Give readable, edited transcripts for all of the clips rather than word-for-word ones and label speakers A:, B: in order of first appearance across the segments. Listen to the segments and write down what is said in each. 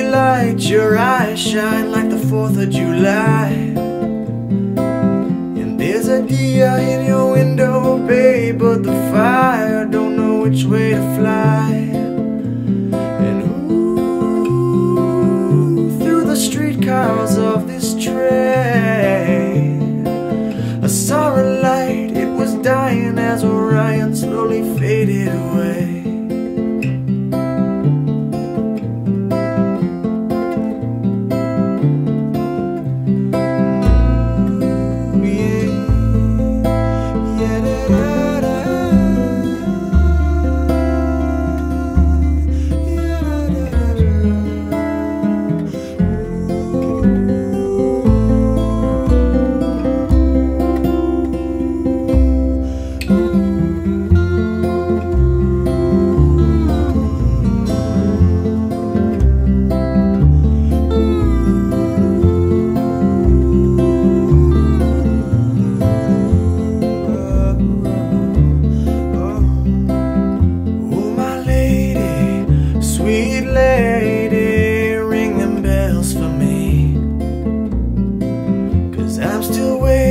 A: light, your eyes shine like the 4th of July. And there's a diya in your window, babe, but the fire don't know which way to fly. And ooh, through the streetcars of this train, I saw a light, it was dying as Orion slowly faded away.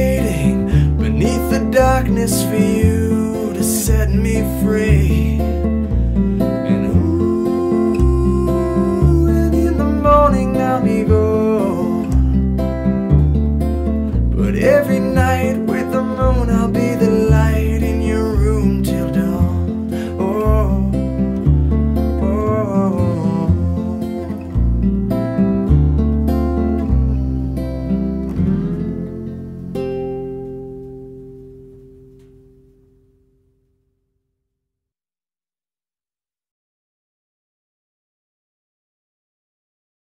A: For you to set me free.